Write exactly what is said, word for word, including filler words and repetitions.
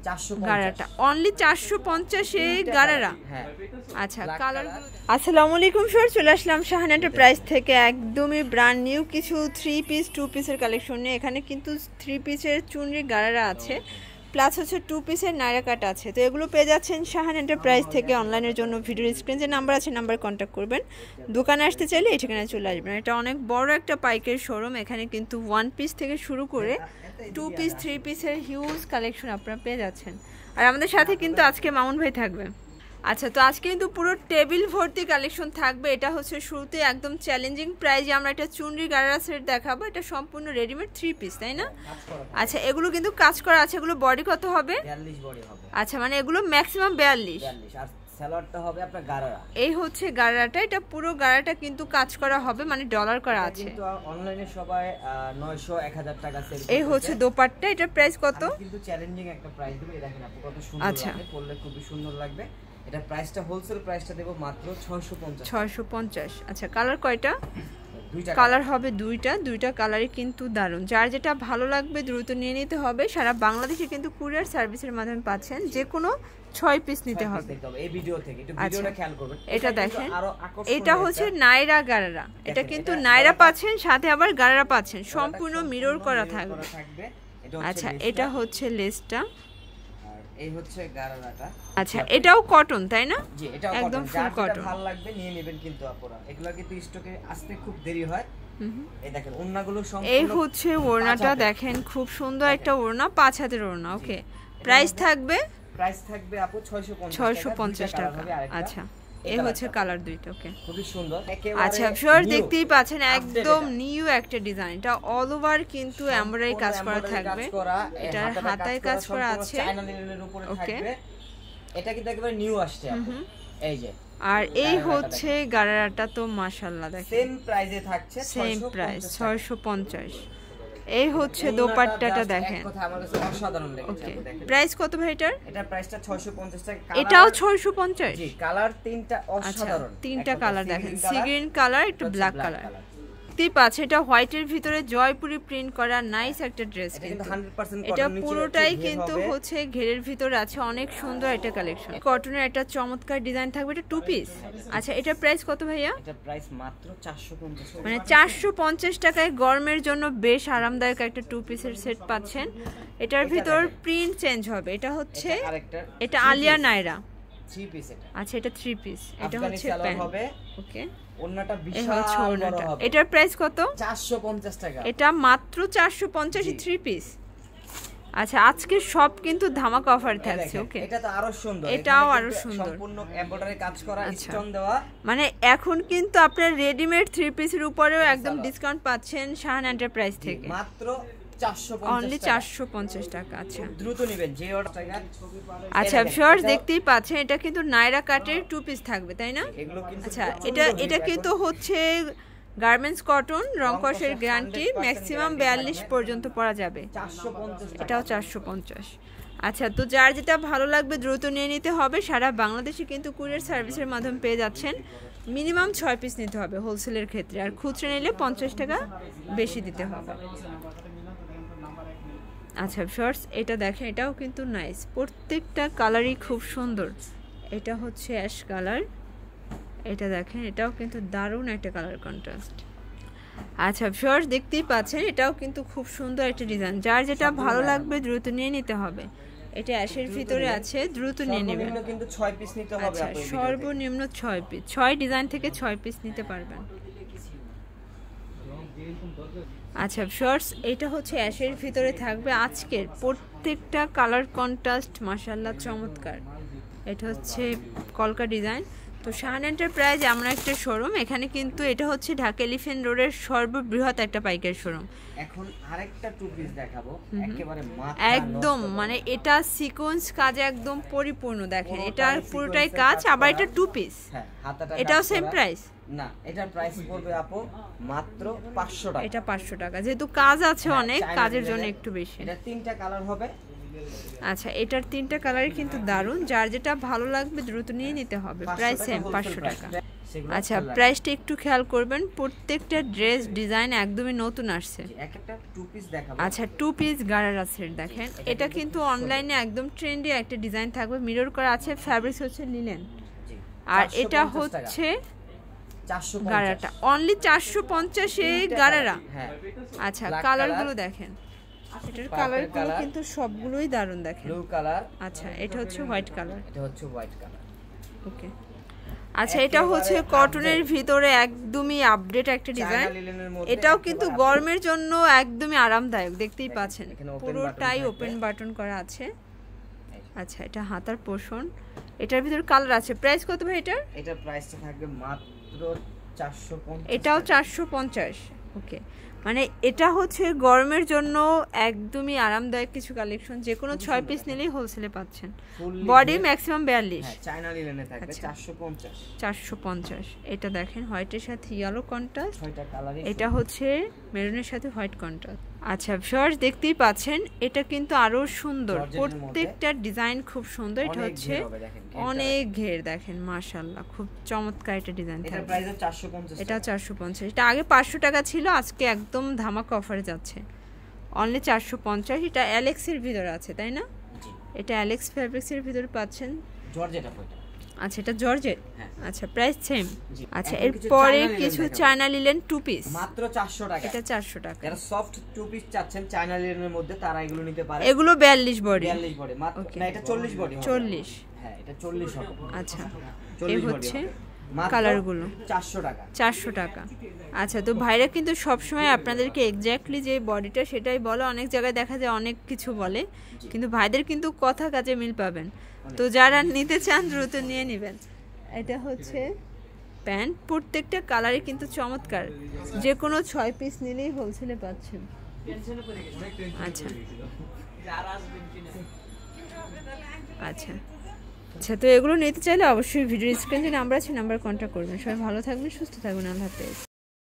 গারাটা only চারশো পঞ্চাশ এ গারারা। আচ্ছা কালার। আসসালামু আলাইকুম স্যার, চলে আসলাম শাহানা এন্টারপ্রাইজ থেকে একদমই ব্র্যান্ড নিউ কিছু থ্রি পিস টু পিসের কালেকশন নিয়ে। এখানে কিন্তু থ্রি পিসের চুনরি গারারা আছে, প্লাস হচ্ছে টু পিসের নাইরা কাট আছে। তো এগুলো পেয়ে যাচ্ছেন শাহানা এন্টারপ্রাইজ থেকে। অনলাইনের জন্য ভিডিওর স্ক্রিনে যে নাম্বার আছে নাম্বার কন্ট্যাক্ট করবেন। দোকানে আসতে চাইলে এই ঠিকানায় চলে আসবেন। এটা অনেক বড় একটা পাইকারি শোরুম। এখানে কিন্তু ওয়ান পিস থেকে শুরু করে টু পিস থ্রি পিসের হিউজ কালেকশন আপনারা পেয়ে যাচ্ছেন। আর আমাদের সাথে কিন্তু আজকে মামুন ভাই থাকবে। আচ্ছা, তো আজকে কিন্তু পুরো টেবিল ভর্তি কালেকশন থাকবে। এটা হচ্ছে শুরুতে একদম চ্যালেঞ্জিং প্রাইজে আমরা একটা চুনরি গারারা সেট দেখাবো। এটা সম্পূর্ণ রেডিমেড থ্রি পিস, তাই না? আচ্ছা, এগুলো কিন্তু কাজ করা আছে। এগুলো বডি কত হবে? বিয়াল্লিশ বডি হবে। আচ্ছা, মানে এগুলো ম্যাক্সিমাম বিয়াল্লিশ। আর সালোয়ারটা হবে আপনার গারারা। এই হচ্ছে গারারাটা। এটা পুরো গারাটা কিন্তু কাজ করা হবে, মানে ডলার করা আছে। কিন্তু অনলাইনে সবাই নয়শো এক হাজার টাকা সেল করছে। এই হচ্ছে দোপাট্টা। এটা প্রাইস কত? কিন্তু চ্যালেঞ্জিং একটা প্রাইস দেব। দেখেন আপু কত সুন্দর লাগবে, পরলে খুবই সুন্দর লাগবে। এটা প্রাইসটা হোলসেল প্রাইসটা দেব মাত্র ছয়শো পঞ্চাশ। ছয়শো পঞ্চাশ। আচ্ছা, কালার কয়টা? দুইটা কালার হবে, দুইটা দুইটা কালারই কিন্তু দারুণ। যার যেটা ভালো লাগবে দ্রুত নিয়ে নিতে হবে। সারা বাংলাদেশে কিন্তু কুরিয়ার সার্ভিসের মাধ্যমে পাচ্ছেন। যে কোনো ছয় পিস নিতে হবে এই ভিডিও থেকে। একটু ভিডিওটা খেয়াল করবেন। এটা দেখেন, এটা হচ্ছে নাইরা গারারা। এটা কিন্তু নাইরা পাচ্ছেন, সাথে আবার গারারা পাচ্ছেন, সম্পূর্ণ মিরর করা থাকবে। আচ্ছা, এটা হচ্ছে লেসটা, এই হচ্ছে গারারাটা। আচ্ছা, এটাও কটন, তাই না? জি, এটাও একদম ফুল কটন। ভালো লাগবে নিয়ে নেবেন কিন্তু আপনারা। এগুলা কিন্তু স্টকে আসতে খুব দেরি হয়। এই দেখেন ওড়নাগুলো সম্পূর্ণ। এই হচ্ছে ওড়নাটা দেখেন, খুব সুন্দর একটা ওড়না, পাঁচ হাতের ওড়না। ওকে, প্রাইস থাকবে? প্রাইস থাকবে আপু ছয়শো পঞ্চাশ টাকা। আচ্ছা, এই হচ্ছে কালার দুইটা। ওকে, খুবই সুন্দর। আচ্ছা ফিওর, দেখতেই পাচ্ছেন একদম নিউ একটা ডিজাইন। এটা অল ওভার কিন্তু এমব্রয়ডারি কাজ করা থাকবে। এটা হাতায় কাজ করা আছে। চায়না লিনেনের উপরে থাকবে। এটা কিন্তু একেবারে নিউ আসছে আপু। এই যে, আর এই হচ্ছে গারারাটা। তো মাশাআল্লাহ দেখেন, সেম প্রাইসে থাকছে, সেম প্রাইস ছয়শো পঞ্চাশ। এই হচ্ছে দোপাট্টাটা দেখেন, কথা আমার কাছে অসাধারণ লেগেছে। দেখেন প্রাইস কত ভাই এটার? এটা প্রাইসটা ছয়শো পঞ্চাশ টাকা। এটাও ছয়শো পঞ্চাশ। জি, কালার তিনটা অসাধারণ। তিনটা কালার দেখেন, সি গ্রিন কালার, একটু ব্ল্যাক কালার। দেখতেই পাচ্ছেন এটা হোয়াইটের ভিতরে জয়পুরি প্রিন্ট করা নাইস একটা ড্রেস। কিন্তু এটা পুরোটাই কিন্তু হচ্ছে ঘেরের ভিতরে আছে। অনেক সুন্দর একটা কালেকশন। কটনের একটা চমৎকার ডিজাইন থাকবে। এটা টু পিস। আচ্ছা, এটার প্রাইস কত ভাইয়া? এটা প্রাইস মাত্র চারশো পঞ্চাশ, মানে চারশো পঞ্চাশ টাকায় গরমের জন্য বেশ আরামদায়ক একটা টু পিসের সেট পাচ্ছেন। এটার ভিতর প্রিন্ট চেঞ্জ হবে। এটা হচ্ছে এটা আলিয়া নাইরা থ্রি পিস। এটা আচ্ছা, এটা থ্রি পিস। এটা হচ্ছে প্যান্ট হবে। ওকে, ওন্নাটা বিশাল বড় হবে। এটার প্রাইস কত? চারশো পঞ্চাশ টাকা। এটা মাত্র চারশো পঞ্চাশ থ্রি পিস। আচ্ছা, আজকে সব কিন্তু ধামাকা অফার থাকছে। ওকে, এটা তো আরো সুন্দর। এটাও আরো সুন্দর, সম্পূর্ণ এমব্রয়ডারি কাজ করা, স্টোন দেওয়া। মানে এখন কিন্তু আপনার রেডিমেড থ্রি পিসের উপরেও একদম ডিসকাউন্ট পাচ্ছেন শাহানা এন্টারপ্রাইজ থেকে। মাত্র চারশো পঞ্চাশ, অনলি চারশো পঞ্চাশ টাকা। আচ্ছা, দ্রুত নেবেন যে অর্ডার টাকা। আচ্ছা ভিউয়ার্স, দেখতেই পাচ্ছেন এটা কিন্তু নাইরা কাটের টু পিস থাকবে, তাই না? আচ্ছা, এটা এটা কিন্তু হচ্ছে গার্মেন্টস কটন, রং কষের গ্যারান্টি, ম্যাক্সিমাম বিয়াল্লিশ পর্যন্ত পরা যাবে। এটাও চারশো পঞ্চাশ। আচ্ছা, তো যার যেটা ভালো লাগবে দ্রুত নিয়ে নিতে হবে। সারা বাংলাদেশে কিন্তু কুরিয়ার সার্ভিসের মাধ্যমে পেয়ে যাচ্ছেন। মিনিমাম ছয় পিস নিতে হবে হোলসেলের ক্ষেত্রে, আর খুচরা নিলে পঞ্চাশ টাকা বেশি দিতে হবে। আচ্ছা শর্টস, এটা দেখেন, এটাও কিন্তু নাইস। প্রত্যেকটা কালারই খুব সুন্দর। এটা হচ্ছে অ্যাশ কালার। এটা দেখেন, এটাও কিন্তু দারুণ একটা কালার কন্ট্রাস্ট। আচ্ছা শর্টস, দেখতেই পাচ্ছেন এটাও কিন্তু খুব সুন্দর একটা ডিজাইন। যার যেটা ভালো লাগবে দ্রুত নিয়ে নিতে হবে। এটা অ্যাশের ভিতরে আছে, দ্রুত নিয়ে নেবেন। কিন্তু ছয় পিস নিতে হবে। আচ্ছা, সর্বনিম্ন ছয় পিস, ছয় ডিজাইন থেকে ছয় পিস নিতে পারবেন। আচ্ছা শর্টস, এটা হচ্ছে অ্যাশের ভিতরে থাকবে। আজকের প্রত্যেকটা কালার কন্ট্রাস্ট মাশাআল্লাহ চমৎকার। এটা হচ্ছে কলকা ডিজাইন। তো শাহানা এন্টারপ্রাইজ এমন একটা শোরুম, এখানে কিন্তু এটা হচ্ছে ঢাকা এলিফ্যান্ট রোডের সর্ববৃহৎ একটা পাইকারি শোরুম। এখন আরেকটা টু পিস দেখাবো, একেবারে মাথা একদম, মানে এটা সিকোয়েন্স কাজে একদম পরিপূর্ণ। দেখেন, এটা পুরোটাই কাজ, আবার এটা টু পিস। হ্যাঁ, হাতাটা এটাও সেম প্রাইস না? এটার প্রাইস পড়বে আপু মাত্র পাঁচশো টাকা। এটা পাঁচশো টাকা, যেহেতু কাজ আছে অনেক, কাজের জন্য একটু বেশি। এটা তিনটা কালার হবে। আচ্ছা, এটার তিনটা কালারই কিন্তু দারুণ। যার যেটা ভালো লাগবে দ্রুত নিয়ে নিতে হবে। প্রাইস সেম পাঁচশো টাকা। সেগুলো আচ্ছা প্রাইসটা একটু খেয়াল করবেন, প্রত্যেকটা ড্রেস ডিজাইন একদমই নতুন আসছে। এক একটা টু পিস দেখাবো। আচ্ছা টু পিস গারারা সেট দেখেন, এটা কিন্তু অনলাইনে একদম ট্রেন্ডি একটা ডিজাইন থাকবে, মিরর করা আছে, ফ্যাব্রিক্স হচ্ছে লিনেন, আর এটা হচ্ছে গারাটা অনলি চারশো পঞ্চাশ এ গারারা। আচ্ছা কালারগুলো দেখেন, এটার কালারগুলো কিন্তু সবগুলোই দারুণ দেখেন। ব্লু কালার, আচ্ছা এটা হচ্ছে হোয়াইট কালার, এটা হচ্ছে হোয়াইট কালার। ওকে আচ্ছা এটা হচ্ছে কটনের ভিতরে একদমই আপডেট একটা ডিজাইন, এটাও কিন্তু গরমের জন্য একদমই আরামদায়ক, দেখতেই পাচ্ছেন পুরোটাই ওপেন বাটন করা আছে। আচ্ছা এটা হাতার পোর্শন, এটার ভিতর কালার আছে। প্রাইস কত ভাই এটার? এটার প্রাইসটা থাকবে মাত্র চারশো পঞ্চাশ। এটাও চারশো পঞ্চাশ। ওকে মানে এটা হচ্ছে গরমের জন্য একদমই আরামদায়ক কিছু কালেকশন, যে কোনো ছয় পিস নিলেই হোলসেলে পাচ্ছেন। বডি ম্যাক্সিমাম বিয়াল্লিশ, চায়না লিনেনে থাকবে চারশো পঞ্চাশ। চারশো পঞ্চাশ। এটা দেখেন হোয়াইটের সাথে ইয়েলো কন্ট্রাস্ট, ছয়টা কালারই, এটা হচ্ছে মেরুনের সাথে হোয়াইট কন্ট্রাস্ট। আচ্ছা ভিউয়ার্স দেখতেই পাচ্ছেন এটা কিন্তু আরো সুন্দর, প্রত্যেকটা ডিজাইন খুব সুন্দর। এটা হচ্ছে অনেক ঘের দেখেন, মাশাআল্লাহ খুব চমৎকার একটা ডিজাইন। এটার প্রাইস চারশো পঞ্চাশ, এটা চারশো পঞ্চাশ। এটা আগে পাঁচশো টাকা ছিল, আজকে একদম ধামাকা অফারে যাচ্ছে অনলি চারশো পঞ্চাশ। এটা অ্যালেক্সের ভিতরে আছে তাই না? এটা অ্যালেক্স ফ্যাব্রিক্সের ভিতরে পাচ্ছেন। জর্জেট আপু এটা। আচ্ছা এটা জর্জেট। আচ্ছা প্রাইস সেম। আচ্ছা এরপরে কিছু চায়না লিলেন টু পিস মাত্র চারশো টাকা। এটা চারশো টাকা। যারা সফট টু পিস চাচ্ছেন চায়না লিলেনের মধ্যে তারা এগুলো নিতে পারে। এগুলো বিয়াল্লিশ বডি। বিয়াল্লিশ বডি মাত্র, না এটা চল্লিশ বডি। চল্লিশ। হ্যাঁ এটা চল্লিশ হবে। আচ্ছা এই হচ্ছে কালারগুলো চারশো টাকা। চারশো টাকা। আচ্ছা তো ভাইরা কিন্তু সবসময় আপনাদেরকে এক্স্যাক্টলি যে বডিটা সেটাই বলে, অনেক জায়গায় দেখা যায় অনেক কিছু বলে, কিন্তু ভাইদের কিন্তু কথা কাজে মিল পাবেন। তো যারা নিতে চান দ্রুত নিয়ে নেবেন। এটা হচ্ছে প্যান্ট, প্রত্যেকটা কালারই কিন্তু চমৎকার, যে কোনো ছয় পিস নিলেই হোলসেলে পাচ্ছেন। আচ্ছা আচ্ছা আচ্ছা তো এগুলো নিতে চাইলে অবশ্যই ভিডিও স্ক্রিনে যে নাম্বার আছে নাম্বার কন্ট্যাক্ট করবেন। সবাই ভালো থাকবেন, সুস্থ থাকবেন, আল্লাহ হাফেজ।